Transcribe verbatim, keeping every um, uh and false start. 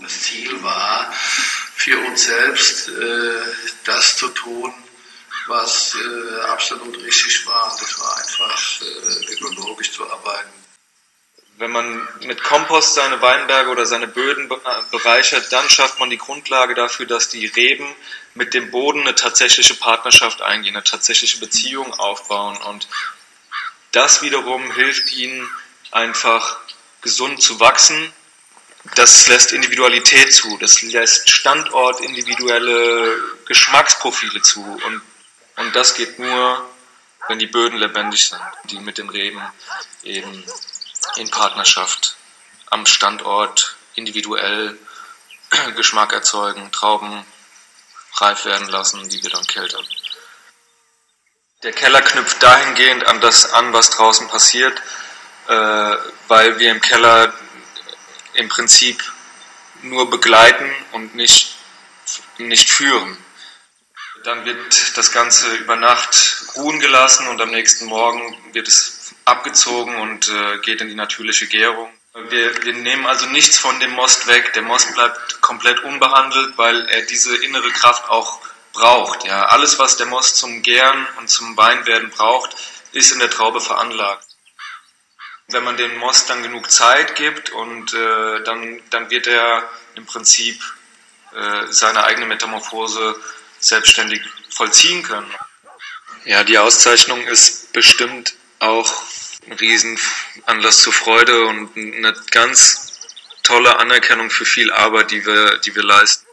Das Ziel war, für uns selbst äh, das zu tun, was äh, absolut richtig war. Das war einfach äh, ökologisch zu arbeiten. Wenn man mit Kompost seine Weinberge oder seine Böden bereichert, dann schafft man die Grundlage dafür, dass die Reben mit dem Boden eine tatsächliche Partnerschaft eingehen, eine tatsächliche Beziehung aufbauen. Und das wiederum hilft ihnen einfach gesund zu wachsen. Das lässt Individualität zu, das lässt standortindividuelle Geschmacksprofile zu. Und, und das geht nur, wenn die Böden lebendig sind, die mit den Reben eben in Partnerschaft am Standort individuell Geschmack erzeugen, Trauben reif werden lassen, die wir dann keltern. Der Keller knüpft dahingehend an das an, was draußen passiert, äh, weil wir im Keller im Prinzip nur begleiten und nicht, nicht führen. Dann wird das Ganze über Nacht ruhen gelassen und am nächsten Morgen wird es abgezogen und äh, geht in die natürliche Gärung. Wir, wir nehmen also nichts von dem Most weg. Der Most bleibt komplett unbehandelt, weil er diese innere Kraft auch braucht. Ja, alles, was der Most zum Gären und zum Weinwerden braucht, ist in der Traube veranlagt. Wenn man dem Most dann genug Zeit gibt und äh, dann, dann wird er im Prinzip äh, seine eigene Metamorphose selbstständig vollziehen können. Ja, die Auszeichnung ist bestimmt auch ein Riesenanlass zur Freude und eine ganz tolle Anerkennung für viel Arbeit, die wir, die wir leisten.